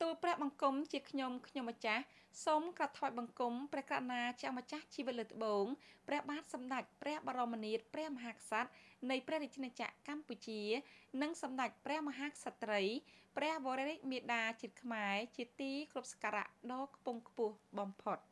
ទូលព្រះបង្គំជាខ្ញុំម្ចាស់សូមក្រាបថ្វាយបង្គំព្រះករុណាជាម្ចាស់ជីវិតលើត្បូងព្រះបាទសម្ដេចព្រះបរមនាថព្រះមហាក្សត្រនៃព្រះរាជាណាចក្រកម្ពុជានិងសម្ដេចព្រះមហាក្សត្រីព្រះវររាជមាតាជាតិខ្មែរជាទីគោរពសក្ការៈដ៏ខ្ពង់ខ្ពស់បំផុត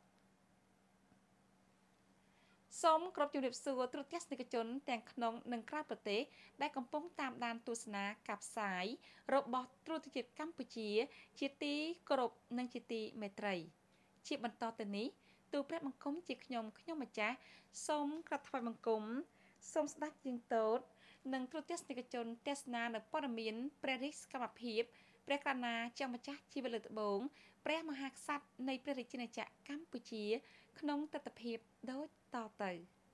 សូមគោរពជំរាបសួរទូរទស្សនិកជនទាំងក្នុងនិងក្រៅប្រទេសដែលកំពុងតាមដានទស្សនាការផ្សាយរបស់ទូរទស្សន៍ជាតិកម្ពុជាជាទីគោរពនិងជាទីមេត្រីជាបន្តទៅនេះទូលព្រះបង្គំជាខ្ញុំម្ចាស់សូមក្រាបថ្វាយបង្គំសូមស្ដេចជាងទតនិងទូរទស្សនិកជនទស្សនានៅព័ត៌មានព្រះរាជសកម្មភាពព្រះករុណាជាម្ចាស់ជីវិតលើត្បូងព្រះមហាក្សត្រនៃព្រះរាជាណាចក្រកម្ពុជាក្នុងទស្សនវិជ្ជាដូចតទៅ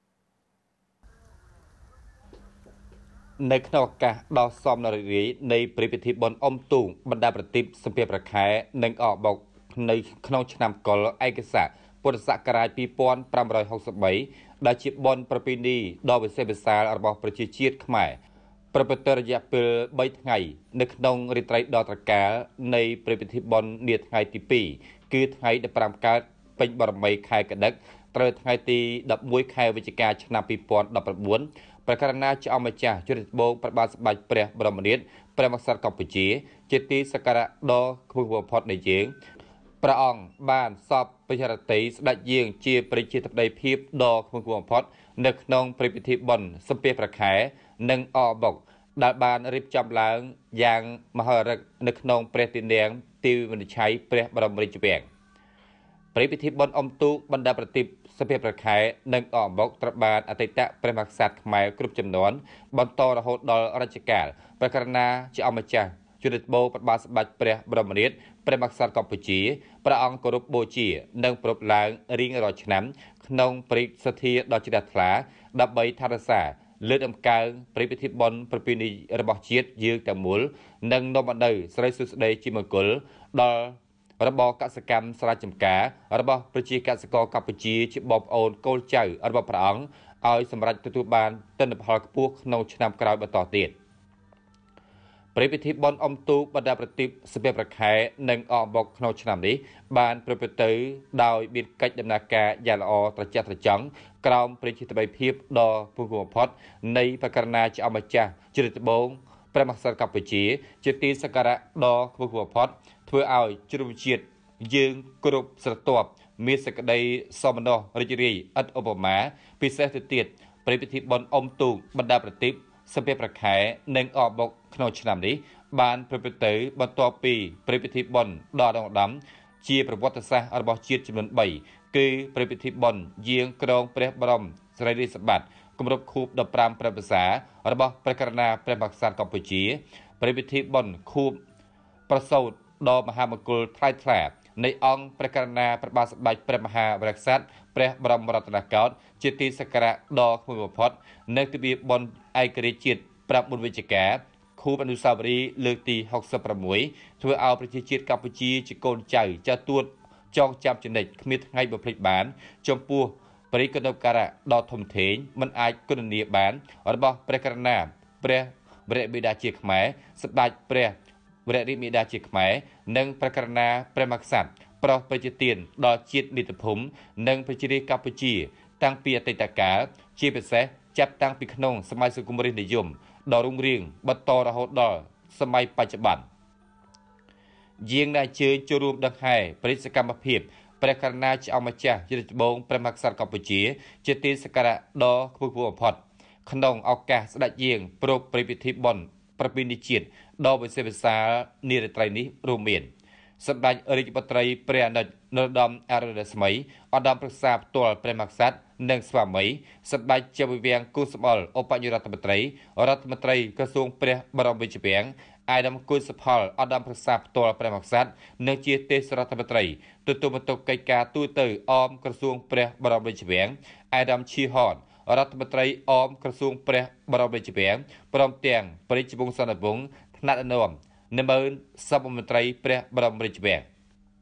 នៅក្នុងឱកាសដ៏សមនរីរាយនៃព្រឹត្តិពិធីបុណ្យអុំទូកបណ្ដាប្រទីបសម្ភារប្រខែនិងអកបោកនៅក្នុងឆ្នាំកុលឯកសារពុទ្ធសករាជ2563ដែលជាបុណ្យប្រពៃណីដ៏វិសេសវិសាលរបស់ប្រជាជាតិខ្មែរប្រព្រឹត្តរយៈពេល3ថ្ងៃនៅក្នុងរាត្រីដ៏ត្រកាលនៃព្រឹត្តិពិធីបុណ្យនាថ្ងៃទី2គឺថ្ងៃ15កើតពេញបរមីខែកដឹកត្រូវថ្ងៃទី11ខែវិច្ឆិកាឆ្នាំ2019ព្រះករុណាជាម្ចាស់ជរិតត្បូងព្រះបាទសម្ដេចព្រះបរមនាថព្រះមហាក្សត្រកម្ពុជាជាទីសក្ការៈដ៏ខ្ពស់បំផុតនៃយើងព្រះអង្គបានសពបរិយរតីស្ដេចយាងជាប្រជាធិបតីភាពដ៏ខ្ពស់បំផុតនៅក្នុងព្រឹត្តិពិធីបុណ្យសម្ភារប្រខែនិងអកបុកដែលបានរៀបចំឡើងយ៉ាងមហោរីកនៅក្នុងព្រះទីនាំងទីវិនិច្ឆ័យព្រះបរមរាជវាំងព្រឹត្តិពិធីបុណ្យអុំទូកបណ្ដាប្រទីបសម្ភារប្រខែនិងអកបុកត្រូវបានអតីតព្រះមហាក្សត្រខ្មែរគ្រប់ចំនួនបន្តរហូតដល់រជ្ជកាលព្រះករុណាជាម្ចាស់ជរិតត្បូងព្រះបាទសម្ដេចព្រះបរមនាថព្រះមហាក្សត្រកម្ពុជាព្រះអង្គគោរពបូជានិងប្រពៃឡើងរៀងរាល់ឆ្នាំក្នុងព្រឹត្តិសទ្ធាដ៏ជ្រះថ្លាដើម្បីថែរក្សាលើកតម្កើងព្រឹត្តិពិធីបុណ្យប្រពៃណីរបស់ជាតិយើងទាំងមូលនិងនាំមកនូវសិរីសួស្តីជាមង្គលដល់របបកសកម្មស្រែចម្ការរបស់ប្រជាកសិករកម្ពុជាជាបងប្អូនកូនចៅរបស់ព្រះអង្គឲ្យសម្រេចទទួលបានទិន្នផលខ្ពស់ក្នុងឆ្នាំក្រោយបន្តទៀតព្រឹត្តិពិធីបុណ្យអុំទូកបណ្ដាប្រទីបសម្ភារប្រខែនិងអកបុកក្នុងឆ្នាំនេះបានប្រព្រឹត្តទៅដោយមានកិច្ចដំណើរការយ៉ាងល្អត្រចះត្រចង់ក្រោមប្រជាធិបតេយ្យភាពដ៏ពូកបំផុតនៃព្រះករុណាជាម្ចាស់ជរិតត្បូងព្រះមហាក្សត្រកម្ពុជាជាទីសក្ការៈដ៏ខ្ពស់បំផុតធ្វើឲ្យជ្រុំជាតិយើងគ្រប់ស្រទាប់មានសេចក្តីសមណោះរីករាយឥតឧបមាពិសេសទៅទៀតព្រឹត្តិពិធីបុណ្យអុំទូកបណ្ដាប្រទីបសម្ភារប្រខែនិងអកបុកក្នុងឆ្នាំនេះបានប្រព្រឹត្តទៅបន្ទាប់ពីព្រឹត្តិពិធីបុណ្យដ៏ឧត្តមជាប្រវត្តិសាស្ត្ររបស់ជាតិចំនួន3គឺព្រឹត្តិពិធីបុណ្យយាងក្រងព្រះបរមសារីរិកសម្បត្តិគម្រប់ខួប15ព្រះវស្សារបស់ព្រះករុណាព្រះមហាក្សត្រកម្ពុជាព្រឹត្តិពិធីបុណ្យខួបប្រសូតដ៏មហាមង្គលថ្លៃថ្លានៃអង្គព្រះករុណាព្រះបាទសម្ដេចព្រះមហាវរក្សត្រព្រះបរមរតនកោដ្ឋជាទីសក្ការៈដ៏ខ្ពស់បំផុតនៅទិវាបុណ្យឯករាជ្យជាតិ9វិច្ឆិកាខួបអនុស្សាវរីយ៍លើកទី66ធ្វើឲ្យប្រជាជាតិកម្ពុជាជាកូនចៅទួតចងចាំចំណិចគ្មានថ្ងៃបំភ្លេចបានចំពោះបរិយាកាសដ៏ធំធេងមិនអាចគណនាបានរបស់ព្រះករុណាព្រះវររាជបិតាជាខ្មែរសម្ដេចព្រះវររាជមាតាជាខ្មែរនិងព្រះករុណាព្រះមហាក្សត្រប្រោសប្រជាទានដល់ជាតិមាតុភូមិនិងប្រជារាស្ត្រកម្ពុជាតាំងពីអតីតកាលជាពិសេសចាប់តាំងពីក្នុងសម័យសង្គមរាស្ត្រនិយមដ៏រុងរឿងបន្តរហូតដល់សម័យបច្ចុប្បន្នយាងដែលជើញចូលរួមដង្ហែបរិយាសកម្មភាពព្រះករុណាជាម្ចាស់ជរិតត្បូងព្រះមហាក្សត្រកម្ពុជាជាទីសក្ការៈដ៏ខ្ពស់បំផុតក្នុងឱកាសស្ដេចយាងប្រពៃពិធីបុណ្យប្រពៃណីជាតិដ៏វិសេសវិសាលនារាត្រីនេះរួមមានសម្ដេចរាជបុត្រីព្រះអនុជនរោត្តមអរុណរស្មីឧត្តមប្រឹក្សាផ្ទាល់ព្រះមហាក្សត្រនិងស្វាមីសម្ដេចជាវិវាំងគូសម្បល់ឧបនាយករដ្ឋមន្ត្រីក្រសួងព្រះបរមរាជវាំងអាយដាមគុណសុផលឧត្តមប្រឹក្សាផ្ទាល់ព្រះមហាក្សត្រនិងជាទេសរដ្ឋមន្ត្រីទទួលបន្ទុកកិច្ចការទូតអមក្រសួងព្រះបរមរាជវាំងអាយដាមឈីហនរដ្ឋមន្ត្រីអមក្រសួងព្រះបរមរាជវាំងព្រមទាំងព្រះរាជវង្សានុវង្សថ្នាក់ដឹកនាំនិមឺនសពមន្ត្រីព្រះបរមរាជវាំង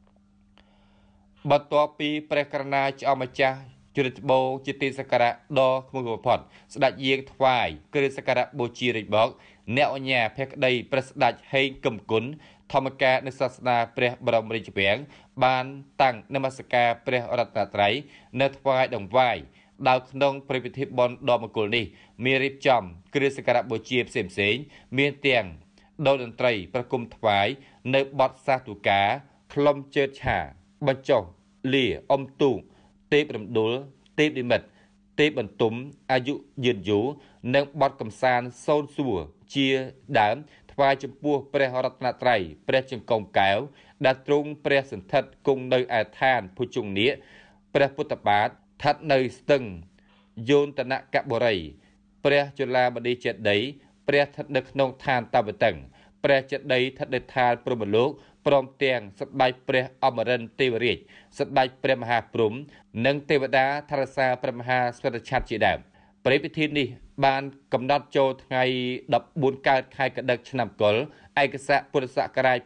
បន្ទាប់ពីព្រះករុណាជាម្ចាស់ជរិតត្បូងជាទីសក្ការៈដ៏ខ្ពស់បំផុតស្ដេចយាងថ្វាយគ្រឿងសក្ការៈបូជារាជបោកអ្នកអញ្ញាភក្តីព្រះស្ដេចហេងកឹមគុណធម្មការនៃសាសនាព្រះបរមរាជវាំងបានតាំងនមស្ការព្រះរតនត្រ័យនៅថ្វាយដង្វាយដោយក្នុងព្រឹត្តិពិធីបុណ្យដ៏មង្គលនេះមានរៀបចំគ្រឿងសក្ការៈបូជាផ្សេងៗមានទាំងតន្ត្រីប្រគំថ្វាយនៅបទសាធុការខ្លុំជើតឆាបញ្ចុះលាអុំទូកទេពរំដុលទេពនិមិត្តទេពបន្ទុំអាយុយឺនយូរនិងបទកំសាន្តសូនសួរជាដើមថ្វាយចំពោះព្រះរតនត្រ័យព្រះចង្កូមកែវដែលទ្រង់ព្រះសន្ធិដ្ឋគង់នៅឯឋានភុជង្គនាគព្រះពុទ្ធបាទស្ថិតនៅស្ទឹងយោនតនកបុរីព្រះจุฬាបឌីចេតិយព្រះស្ថិតនៅក្នុងឋានតាវតឹងព្រះចេតិយស្ថិតនៅឋានព្រហ្មលោកព្រមទាំងសម្ដេចព្រះអមរិន្ទទេវរាជសម្ដេចព្រះមហាព្រហ្មនិងទេវតាថរសាព្រះមហាស្វេតឆ័ត្រជាដើមព្រឹត្តិពិធីនេះបានកំណត់ចូលថ្ងៃ14កើតខែកដឹកឆ្នាំកុរឯកស័កពុរសករាជ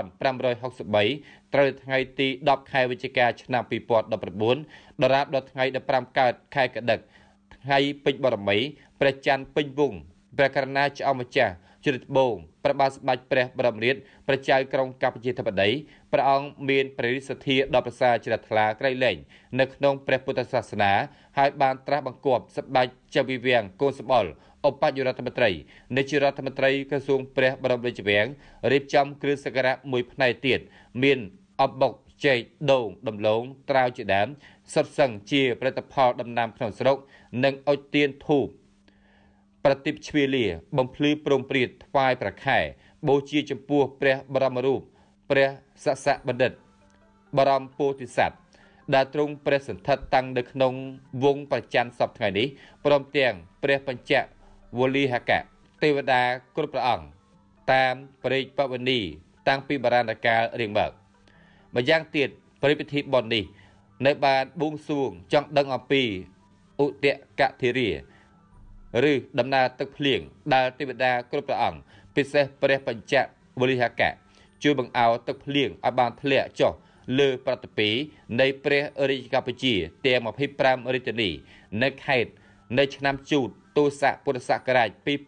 2563ត្រូវថ្ងៃទី10ខែវិច្ឆិកាឆ្នាំ2019ដរាបដល់ថ្ងៃ15កើតខែកដឹកថ្ងៃពេជ្របរមីព្រះច័ន្ទពេញវង្សព្រះករុណាចៅម្ចាស់ជ្រិតបូងព្រះបាទសម្ដេចព្រះបរមរាជព្រះចៅក្រុងកម្ពុជាធិបតីព្រះអង្គមានព្រះរាជសទ្ធាដ៏ប្រសើរជ្រះថ្លាក្រៃលែងនៅក្នុងព្រះពុទ្ធសាសនាហើយបានត្រាស់បង្គាប់សម្ដេចចៅវិវាំងកូនសម្បុរឧបនាយករដ្ឋមន្ត្រីនៃជារដ្ឋមន្ត្រីក្រសួងព្រះបរមរាជវាំងរៀបចំគ្រឿងសក្ការៈមួយផ្នែកទៀតមានអបុកចេកដូងដំឡូងត្រាវជាដើមសុទ្ធសឹងជាផលិតផលដំណាំក្នុងស្រុកនិងអុជទៀនធូបប្រតិបជ្វាលាបំភ្លឺព្រមព្រៀតថ្វាយព្រះខែបូជាចំពោះព្រះបរមរូបព្រះសសៈបណ្ឌិតបរមពោធិសត្វដែលទ្រង់ព្រះសន្ធិដ្ឋតាំងនៅក្នុងវងប្រច័នសពថ្ងៃនេះព្រមទាំងព្រះបញ្ចវលិហកៈទេវតាគ្រប់ព្រះអង្គតាមព្រេកបវនីតាំងពីបុរាណកាលរៀងមកម្យ៉ាងទៀតព្រឹត្តិពិធីបុណ្យនេះនៅបានបួងសួងចង់ដឹងអំពីឧទកធិរាឬដំណើរទឹកភ្លៀងដែលទេវតាគ្រប់ព្រះអង្គពិសេសព្រះបញ្ចវលិហកៈជួយបង្អោរទឹកភ្លៀងឲ្យបានធ្លាក់ចុះលើប្រតិពីនៃព្រះរាជកម្ពុជាទាំង25រាជធានីនៅខេត្តនៅឆ្នាំជូតទស័កពុរសករាជ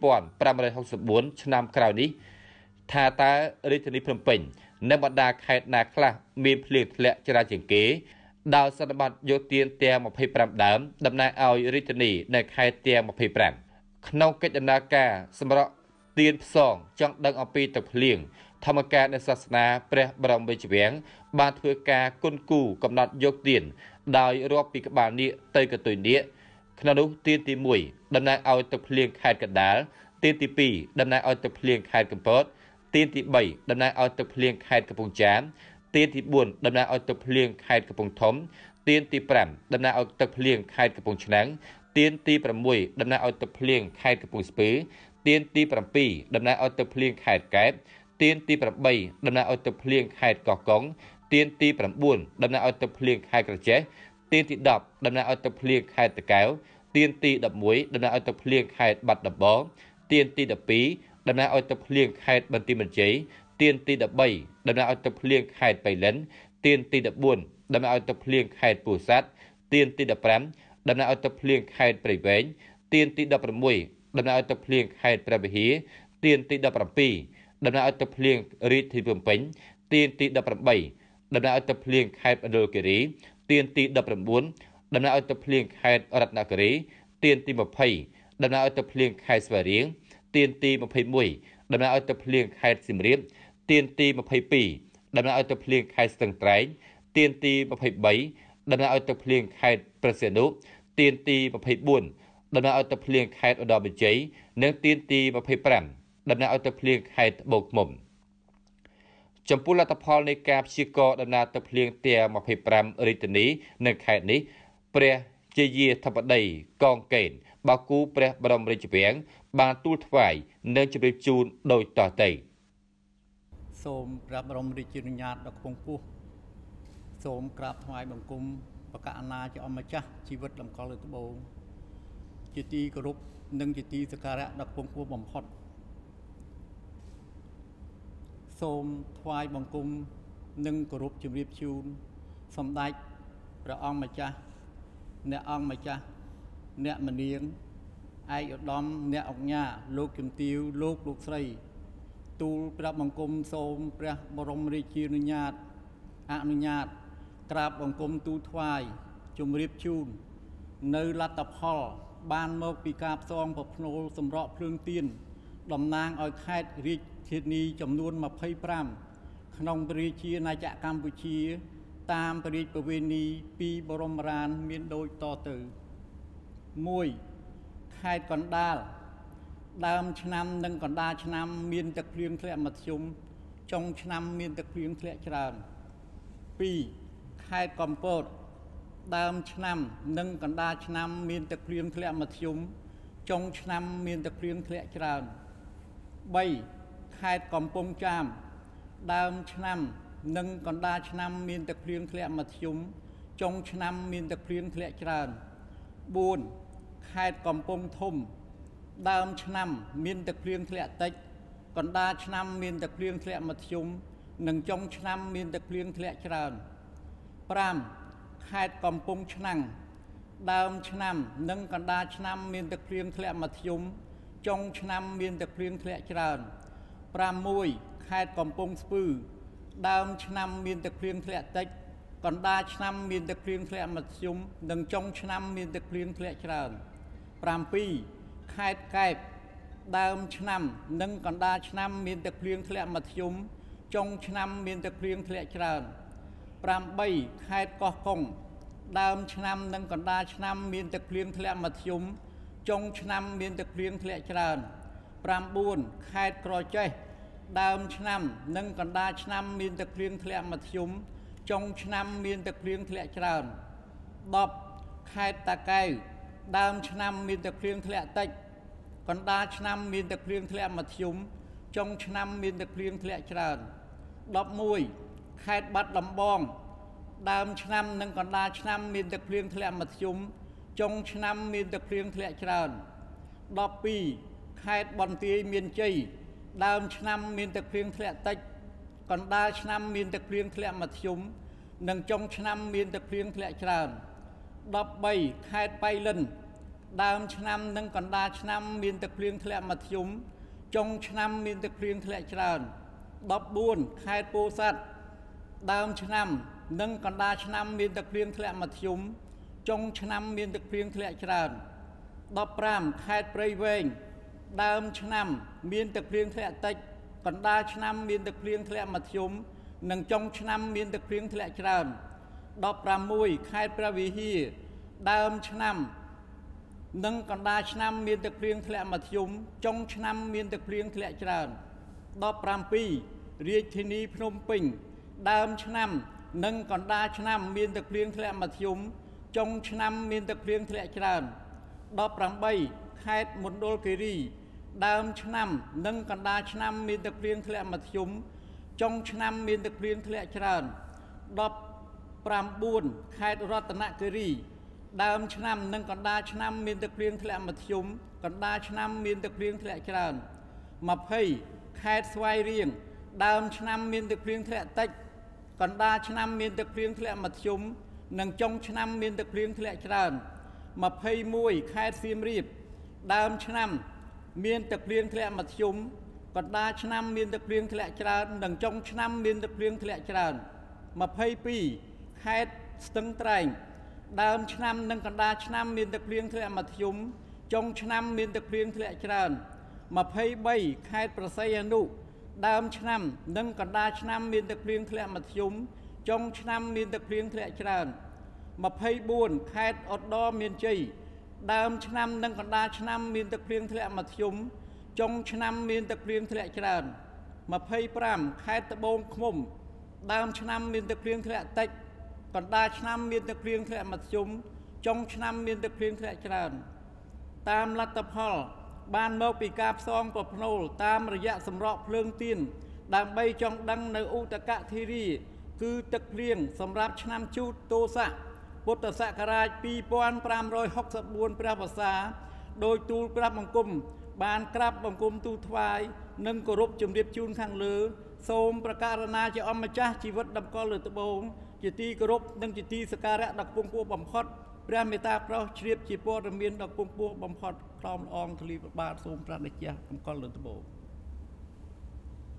2564ឆ្នាំក្រោយនេះថាតើរាជធានីភ្នំពេញនិងបណ្ដាខេត្តណាខ្លះមានភ្លៀងធ្លាក់ច្រើនជាងគេដោយសន្និបាតយោធានទាំង25ដើមតំណាងឲ្យរាជធានីនៅខេត្តទាំង25ក្នុងកិច្ចដំណើរការសម្រាប់ទានផ្សងចង់ដឹងអំពីទឹកភ្លៀងធម្មការនៃសាសនាព្រះបរមរាជវាំងបានធ្វើការគុណគូកំណត់យកទានដោយរាប់ពីក្បាលនាគទៅកតុយនាគក្នុងនោះទានទី1តំណាងឲ្យទឹកភ្លៀងខេត្តកណ្ដាលទានទី2តំណាងឲ្យទឹកភ្លៀងខេត្តកំពតទានទី3តំណាងឲ្យទឹកភ្លៀងខេត្តកំពង់ចាមទានទី4តំណាងឲ្យទឹកភ្លៀងខេត្តកំពង់ធំទានទី5តំណាងឲ្យទឹកភ្លៀងខេត្តកំពង់ឆ្នាំងទានទី6តំណាងឲ្យទឹកភ្លៀងខេត្តកំពង់ស្ពឺទានទី7តំណាងឲ្យទឹកភ្លៀងខេត្តកែបទានទី8តំណាងឲ្យទឹកភ្លៀងខេត្តកោះកុងទានទី9តំណាងឲ្យទឹកភ្លៀងខេត្តក្រចេះទានទី10តំណាងឲ្យទឹកភ្លៀងខេត្តតាកែវទានទី11តំណាងឲ្យទឹកភ្លៀងខេត្តបាត់ដំបងទានទី12តំណាងឲ្យទឹកភ្លៀងខេត្តបន្ទាយមានជ័យទានទី13តំណាងឲ្យទឹកភ្លៀងខេត្តបៃលិនទានទី14តំណាងឲ្យទឹកភ្លៀងខេត្តពោធិ៍សាត់ទានទី15តំណាងឲ្យទឹកភ្លៀងខេត្តព្រៃវែងទានទី16តំណាងឲ្យទឹកភ្លៀងខេត្តព្រះវិហារទានទី17តំណាងឲ្យទឹកភ្លៀងរាជធានីភ្នំពេញទានទី18តំណាងឲ្យទឹកភ្លៀងខេត្តមណ្ឌលគិរីទានទី19តំណាងឲ្យទឹកភ្លៀងខេត្តរតនគិរីទានទី20តំណាងឲ្យទឹកភ្លៀងខេត្តស្វាយរៀងទានទី21តំណាងឲ្យទឹកភ្លៀងខេត្តសៀមរាបទានទី22តំណាងឲ្យទឹកភ្លៀងខេត្តស្ទឹងត្រែងទានទី23តំណាងឲ្យទឹកភ្លៀងខេត្តព្រះសីហនុទានទី24តំណាងឲ្យទឹកភ្លៀងខេត្តឧត្តរមានជ័យនិងទានទី25តំណាងឲ្យទឹកភ្លៀងខេត្តត្បូងឃ្មុំចំពោះលទ្ធផលនៃការព្យាករណ៍ដំណើរទឹកភ្លៀងទាំង25រាជធានីនៅខេត្តនេះព្រះជាយាធិបតីកងកេនបោកគូព្រះបរមរាជវាំងបានទូលថ្វាយនិងជម្រាបជូនដោយតទៅសូមព្រះបរមរាជានុញ្ញាតដល់គង់ពោះសូមក្រាបថ្វាយបង្គំបកអាណាជាអម្ចាស់ជីវិតលំកល់លើត្បូងជាទីគោរពនិងជាទីសក្ការៈដ៏គង់ពោះបំផុតសូមថ្វាយបង្គំនិងគោរពជម្រាបជូនសម្ដេចព្រះអង្គម្ចាស់អ្នកអង្គម្ចាស់អ្នកមនាងឯកឧត្តមអ្នកអង្គញាលោកជំទាវលោកស្រីទូលព្រះបង្គំសូមព្រះបរមរាជានុញ្ញាតអនុញ្ញាតក្រាបបង្គំទូលថ្វាយជម្រាបជូននៅលទ្ធផលបានមកពីការផ្សងប្រភ្នូលសម្រក់ភ្លើងទៀនតំណាងឲ្យខេត្តរាជធានីចំនួន25ក្នុងព្រះរាជាណាចក្រកម្ពុជាតាមព្រះរាជប្រវេណីពីបរមរានមានដូចតទៅ1ខេត្តកណ្ដាលដើមឆ្នាំនិងកណ្ដាលឆ្នាំមានទឹកភ្លៀងធ្លាក់មធ្យមចុងឆ្នាំមានទឹកភ្លៀងធ្លាក់ច្រើន2ខេត្តកំពតដើមឆ្នាំនិងកណ្ដាលឆ្នាំមានទឹកភ្លៀងធ្លាក់មធ្យមចុងឆ្នាំមានទឹកភ្លៀងធ្លាក់ច្រើន3ខេត្តកំពង់ចាមដើមឆ្នាំនិងកណ្ដាលឆ្នាំមានទឹកភ្លៀងធ្លាក់មធ្យមចុងឆ្នាំមានទឹកភ្លៀងធ្លាក់ច្រើន4ខេត្តកំពង់ធំដើមឆ្នាំមានទឹកភ្លៀងធ្លាក់តិចកណ្ដាលឆ្នាំមានទឹកភ្លៀងធ្លាក់មធ្យមនិងចុងឆ្នាំមានទឹកភ្លៀងធ្លាក់ច្រើន5ខេត្តកំពង់ឆ្នាំងដើមឆ្នាំនិងកណ្ដាលឆ្នាំមានទឹកភ្លៀងធ្លាក់មធ្យមចុងឆ្នាំមានទឹកភ្លៀងធ្លាក់ច្រើន6ខេត្តកំពង់ស្ពឺដើមឆ្នាំមានទឹកភ្លៀងធ្លាក់តិចកណ្ដាលឆ្នាំមានទឹកភ្លៀងធ្លាក់មធ្យមនិងចុងឆ្នាំមានទឹកភ្លៀងធ្លាក់ច្រើន7ខេត្តកែបដើមឆ្នាំនិងកណ្ដាលឆ្នាំមានទឹកភ្លៀងធ្លាក់មធ្យមចុងឆ្នាំមានទឹកភ្លៀងធ្លាក់ច្រើន8ខេត្តកោះកុងដើមឆ្នាំនិងកណ្ដាលឆ្នាំមានទឹកភ្លៀងធ្លាក់មធ្យមចុងឆ្នាំមានទឹកភ្លៀងធ្លាក់ច្រើន9ខេត្តក្រចេះដើមឆ្នាំនិងកណ្ដាលឆ្នាំមានទឹកភ្លៀងធ្លាក់មធ្យមចុងឆ្នាំមានទឹកភ្លៀងធ្លាក់ច្រើន10ខេត្តតាកែវដើមឆ្នាំមានទឹកភ្លៀងធ្លាក់តិចកណ្ដាលឆ្នាំមានទឹកភ្លៀងធ្លាក់មធ្យមចុងឆ្នាំមានទឹកភ្លៀងធ្លាក់ច្រើន11ខេត្តបាត់ដំបងដើមឆ្នាំនិងកណ្ដាលឆ្នាំមានទឹកភ្លៀងធ្លាក់មធ្យមចុងឆ្នាំមានទឹកភ្លៀងធ្លាក់ច្រើន12ខេត្តបន្ទាយមានជ័យដើមឆ្នាំមានទឹកភ្លៀងធ្លាក់តិចកណ្ដាលឆ្នាំមានទឹកភ្លៀងធ្លាក់មធ្យមនិងចុងឆ្នាំមានទឹកភ្លៀងធ្លាក់ច្រើន13ខេត្តបៃលិនដើមឆ្នាំនិងកណ្ដាលឆ្នាំមានទឹកភ្លៀងធ្លាក់មធ្យមចុងឆ្នាំមានទឹកភ្លៀងធ្លាក់ច្រើន14ខេត្តពោធិ៍សាត់ដើមឆ្នាំនិងកណ្ដាលឆ្នាំមានទឹកភ្លៀងធ្លាក់មធ្យមចុងឆ្នាំមានទឹកភ្លៀងធ្លាក់ច្រើន15ខេត្តព្រៃវែងដើមឆ្នាំមានទឹកភ្លៀងធ្លាក់តិចកណ្ដាលឆ្នាំមានទឹកភ្លៀងធ្លាក់មធ្យមនិងចុងឆ្នាំមានទឹកភ្លៀងធ្លាក់ច្រើន16ខេត្តព្រះវិហារដើមឆ្នាំនិងកណ្ដាលឆ្នាំមានទឹកភ្លៀងធ្លាក់មធ្យមចុងឆ្នាំមានទឹកភ្លៀងធ្លាក់ច្រើន17រាជធានីភ្នំពេញដើមឆ្នាំនិងកណ្ដាលឆ្នាំមានទឹកភ្លៀងធ្លាក់មធ្យមចុងឆ្នាំមានទឹកភ្លៀងធ្លាក់ច្រើន18ខេត្តមណ្ឌលគិរីដើមឆ្នាំនិងកណ្ដាលឆ្នាំមានទឹកភ្លៀងធ្លាក់មធ្យមចុងឆ្នាំមានទឹកភ្លៀងធ្លាក់ច្រើន19ខេត្តរតនគិរីដើមឆ្នាំនិងកណ្ដាលឆ្នាំមានទឹកភ្លៀងធ្លាក់មធ្យមកណ្ដាលឆ្នាំមានទឹកភ្លៀងធ្លាក់ច្រើន20ខេត្តស្វាយរៀងដើមឆ្នាំមានទឹកភ្លៀងធ្លាក់តិចកណ្ដាលឆ្នាំមានទឹកភ្លៀងធ្លាក់មធ្យមនិងចុងឆ្នាំមានទឹកភ្លៀងធ្លាក់ច្រើន21ខេត្តសៀមរាបដើមឆ្នាំមានទឹកភ្លៀងធ្លាក់មធ្យមកណ្ដាលឆ្នាំមានទឹកភ្លៀងធ្លាក់ច្រើននិងចុងឆ្នាំមានទឹកភ្លៀងធ្លាក់ច្រើន22ខេត្តស្ទឹងត្រែងដើមឆ្នាំនិងកណ្ដាលឆ្នាំមានទឹកភ្លៀងធ្លាក់មធ្យមចុងឆ្នាំមានទឹកភ្លៀងធ្លាក់ច្រើន23ខេត្តព្រះសីហនុដើមឆ្នាំនិងកណ្ដាលឆ្នាំមានទឹកភ្លៀងធ្លាក់មធ្យមចុងឆ្នាំមានទឹកភ្លៀងធ្លាក់ច្រើន24ខេត្តឧត្តរមានជ័យដើមឆ្នាំនិងកណ្ដាលឆ្នាំមានទឹកភ្លៀងធ្លាក់មធ្យមចុងឆ្នាំមានទឹកភ្លៀងធ្លាក់ច្រើន25ខេត្តត្បូងឃ្មុំដើមឆ្នាំមានទឹកភ្លៀងធ្លាក់តិចកណ្ដាលឆ្នាំមានទឹកភ្លៀងធ្លាក់មធ្យមចុងឆ្នាំមានទឹកភ្លៀងធ្លាក់ច្រើនតាមលទ្ធផលបានមកពីការផ្សងប្រភ្នូលតាមរយៈសម្រក់ភ្លើងទៀនដើម្បីចង់ដឹងនៅឧតកធារីគឺទឹកភ្លៀងសម្រាប់ឆ្នាំជូតទោស័កពុទ្ធសករាជ2564ព្រះវស្សាដោយទូលព្រះបង្គំបានក្រាបបង្គំទូលថ្វាយនិងគោរពជម្រាបជូនខាងលើសូមប្រកាសណាជាអម្ចាស់ជីវិតតម្កល់លើត្បូងជាទីគោរពនិងជាទីសក្ការៈដ៏ខ្ពង់ខ្ពស់បំផុតព្រះមេត្តាប្រោសជ្រាបជាព័ត៌មានដ៏ខ្ពង់ខ្ពស់បំផុតក្រោមអងធលីព្រះបាទសូមព្រះតេជះតម្កល់លើត្បូង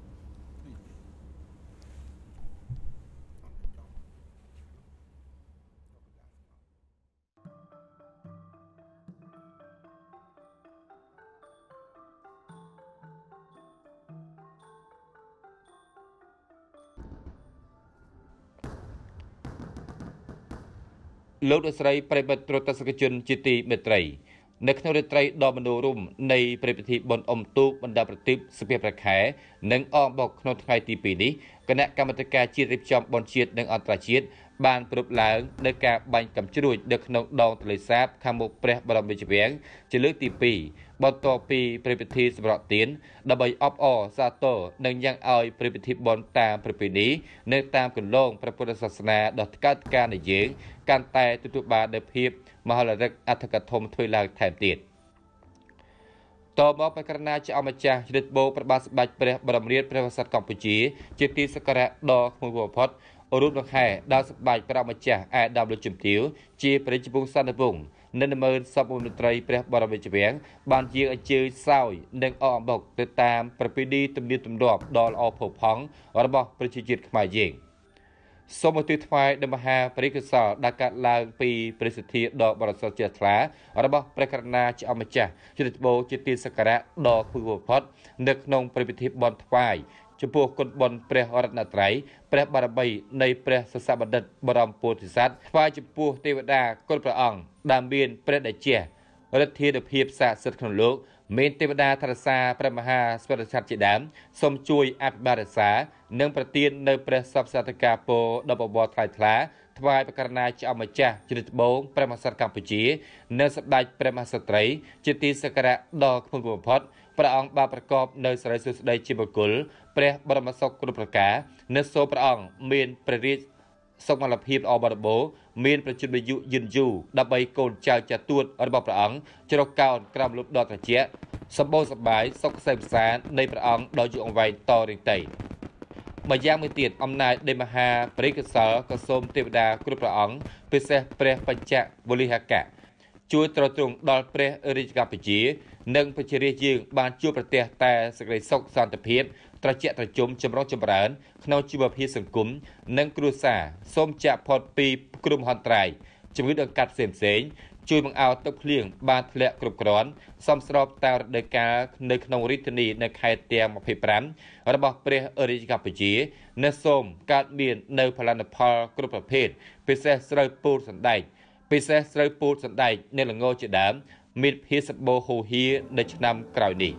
លោកលោកស្រីប្រិបត្តិទស្សនិកជនជាទីមេត្រីនៅក្នុងរាត្រីដ៏មនោរម្យនៃព្រឹត្តិពិធីបុណ្យអុំទូកបណ្ដាប្រទីបសភាប្រខែនិងអមបុកក្នុងថ្ងៃទី2នេះគណៈកម្មាធិការជាតិរៀបចំបុណ្យជាតិនិងអន្តរជាតិបានប្រពឡើងនៅការបាញ់កាំជ្រួចនៅក្នុងដងទន្លេសាបខាងមុខព្រះបរមរាជវាំងជាលើកទី2បន្ទាប់ពីព្រឹត្តិពិធីសម្រក់ទៀនដើម្បីអបអរសាទរនិងយ៉ាងឲ្យព្រឹត្តិពិធីបុណ្យតាមប្រពៃណីនៅតាមគន្លងព្រះពុទ្ធសាសនាដ៏ថ្កោតថ្កានៃយើងកាន់តែទទួលបាននូវភាពមហោឡារិកអធិកធមធ្វើឡើងថែមទៀតតមកបករណាជាអម្ចាស់ជ្រិតបោប្របាទសម្ដេចព្រះបរមរាជព្រះវស្សាកម្ពុជាជាទីសក្ការៈដ៏ខ្ពង់បំផុតរូបដង្ហែដល់សម្ដេចព្រះម្ចាស់អាដាមលោកជំទាវជាព្រះជពងសន្តិវង្សនិន្នាមើលសពមន្ត្រីព្រះបរមរាជវាំងបានជាអញ្ជើញសោយនិងអអំបុកទៅតាមប្រពៃណីទំនៀមទម្លាប់ដ៏ល្អផូរផង់របស់ប្រជាជាតិខ្មែរយើងសូមឧទ្ទិសថ្វាយដល់មហាបរិកុសលដែលកើតឡើងពីព្រះសិទ្ធិដ៏បរិសុទ្ធជ្រះថ្លារបស់ព្រះករុណាជាអម្ចាស់ជ្រិតបោជាទីសក្ការៈដ៏ខ្ពង់បំផុតនៅក្នុងព្រះពិធីបុណ្យថ្វាយចំពោះគុណបុណ្យព្រះរតនត្រ័យព្រះបារមីនៃព្រះសសបណ្ឌិតបរមពោធិសត្វថ្វាយចំពោះទេវតាគុណព្រះអង្គដែលមានព្រះតេជះឫទ្ធានុភាពស័ក្តិសិទ្ធិក្នុងលោកមានទេវតាថរសាព្រះមហាស្វរឆ័ត្រជាដើមសូមជួយអភិបាលរក្សានិងប្រទាននៅព្រះសពសតកាពោដ៏បបរថ្លៃថ្លាថ្វាយបករណាជាអម្ចាស់ជ្រិតបូងព្រះមហាក្សត្រកម្ពុជានិងសម្ដេចព្រះមហាក្សត្រីជាទីសក្ការៈដ៏ខ្ពង់បំផុតព្រះអង្គបានប្រកបនៅសិរីសួស្តីជាបុគ្គលព្រះបរមសុខគ្រប់ប្រការនៅសូមព្រះអង្គមានព្រះរាជសុខមលភាពល្អបរិបូរណ៍មានប្រជាអាយុយឺនយូរដើម្បីកូនចៅចាទួតរបស់ព្រះអង្គជ្រកកោនក្រោមលុបដ៏ត្រជាក់សម្បូរសប្បាយសុខសេមសាននៃព្រះអង្គដ៏យូរអង្វែងតរៀងទៅម្យ៉ាងមួយទៀតអំណាចនៃមហាបរិកុសលក៏សូមទេវតាគ្រប់ព្រះអង្គពិសេសព្រះបញ្ចវលិហកៈជួយទ្រទ្រង់ដល់ព្រះរាជកម្ពុជានិងប្រជារាស្ត្រយើងបានជួបប្រទះតែសេចក្តីសុខសន្តិភាពត្រជាក់ត្រជុំចម្រុងចម្រើនក្នុងជីវភាពសង្គមនិងគ្រួសារសូមចាក់ផុតពីគ្រោះមហន្តរាយជំងឺដង្កាត់ផ្សេងៗជួយបង្អោទឹកភ្លៀងបានធ្លាក់គ្រប់គ្រាន់សមស្របតាមរដូវកាលនៅក្នុងរាជធានីនៅខេត្តទាំង25របស់ព្រះរាជកម្ពុជានិងសូមកើតមាននៅផលិតផលគ្រប់ប្រភេទពិសេសស្រូវពូជសណ្តែកនៅល្ងជាដើមមានភាពសម្បូរហូរហៀនៅឆ្នាំក្រោយនេះ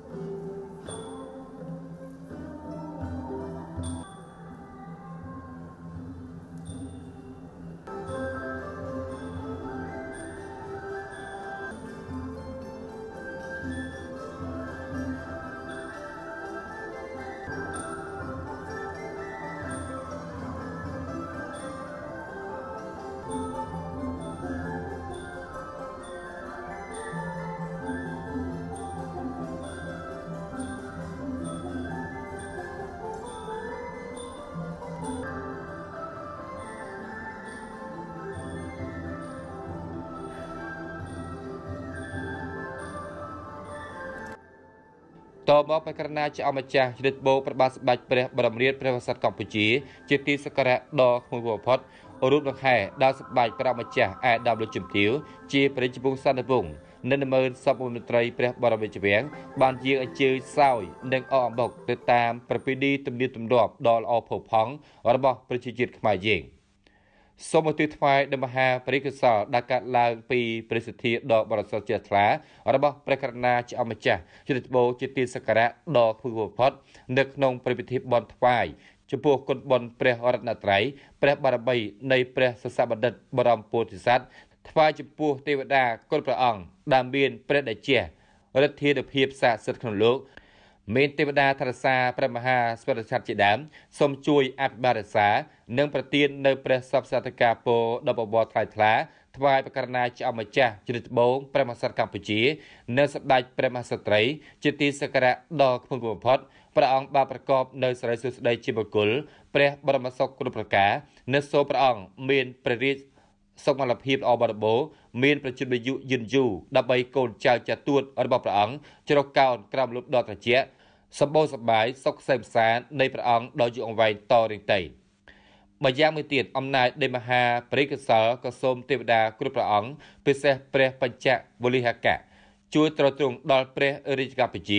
តមកបករណាជាអម្ចាស់ជ្រិតបូប្របាទសម្ដេចព្រះបរមរាជព្រះវស្សាកម្ពុជាជាទីសក្ការៈដ៏ខ្ពង់បំផុតរូបដង្ហែដល់សម្ដេចព្រះម្ចាស់អាដាមលោកជំទាវជាព្រះជពងសន្តិវង្សនិន្នាមើលសពមន្ត្រីព្រះបរមរាជវាំងបានយាងអញ្ជើញសោយនិងអអំបុកទៅតាមប្រពៃណីទំនៀមទម្លាប់ដ៏ល្អផូរផង់របស់ប្រជាជាតិខ្មែរយើងសូមឧទ្ទិសថ្វាយដល់មហាបរិកុសលដែលកើតឡើងពីព្រះសិទ្ធិដ៏បរិសុទ្ធជ្រះថ្លារបស់ព្រះករុណាជាអម្ចាស់ជ្រិតបូជាទីសក្ការៈដ៏ខ្ពង់បំផុតនៅក្នុងព្រះពិធីបុណ្យថ្វាយចំពោះគុណបុណ្យព្រះរតនត្រ័យព្រះបារមីនៃព្រះសសបណ្ឌិតបរមពោធិសត្វថ្វាយចំពោះទេវតាគុណព្រះអង្គដែលមានព្រះតេជះឫទ្ធានុភាពស័ក្តិសិទ្ធិក្នុងលោកមានទេវតាថរសាព្រះមហាស្វរឆ័ត្រជាដើមសូមជួយអភិបាលរក្សានិងប្រទាននៅព្រះសពសតកាពោដ៏បបរថ្លៃថ្លាថ្វាយបករណាជាអម្ចាស់ជ្រិតបូងព្រះមហាក្សត្រកម្ពុជានិងសម្ដេចព្រះមហាក្សត្រីជាទីសក្ការៈដ៏ខ្ពង់បំផុតព្រះអង្គបានប្រកបនៅសិរីសួស្តីជាបុគ្គលព្រះបរមសុខគ្រប់ប្រការនិងសូមព្រះអង្គមានព្រះរាជសុខមលភាពល្អបរិបូរណ៍មានប្រជាអាយុយឺនយូរដើម្បីកូនចៅចាទួតរបស់ព្រះអង្គជ្រកកោនក្រោមលុបដ៏ត្រជាក់សម្បូរសប្បាយសុខសេមសាននៃព្រះអង្គដ៏យូរអង្វែងតរៀងទៅម្យ៉ាងមួយទៀតអំណាចនៃមហាបរិកុសលក៏សូមទេវតាគ្រប់ព្រះអង្គពិសេសព្រះបញ្ចវលិហកៈជួយទ្រទ្រង់ដល់ព្រះរាជកម្ពុជា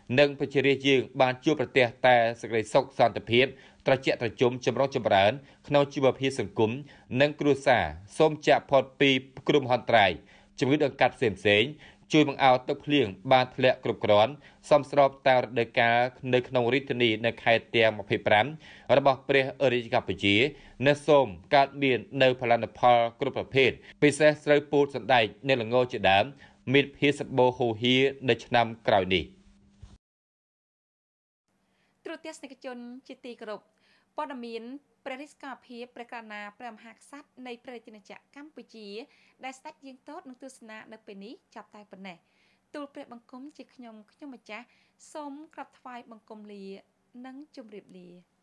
និងប្រជារាស្ត្រយើងបានជួបប្រទះតែសេចក្តីសុខសន្តិភាពត្រជាក់ត្រជុំចម្រុងចម្រើនក្នុងជីវភាពសង្គមនិងគ្រួសារសូមចាក់ផុតពីគ្រោះមហន្តរាយជំងឺដង្កាត់ផ្សេងៗជួយបង្អោតទឹកភ្លៀងបានធ្លាក់គ្រប់គ្រាន់សមស្របតាមរដូវកាលនៅក្នុងរាជធានីនៅខេត្តទាំង25របស់ព្រះរាជាកម្ពុជានិងសូមកើតមាននៅផលិតផលគ្រប់ប្រភេទពិសេសស្រូវពូជសណ្តែកនិងល្ងជាដើមមានភាពសម្បូរហូរហៀនៅឆ្នាំក្រោយនេះទ្រទស្សនិកជនជាទីគោរពព័ត៌មានព្រះរាជការភាពព្រះករុណាព្រះមហាក្សត្រនៃព្រះរាជាណាចក្រកម្ពុជាដែលស្ដេចយាងទតនឹងទស្សនានៅពេលនេះចាប់តែប៉ុណ្ណេះទូលព្រះបង្គំជាខ្ញុំម្ចាស់សូមក្រាបថ្វាយបង្គំលានិងជម្រាបលា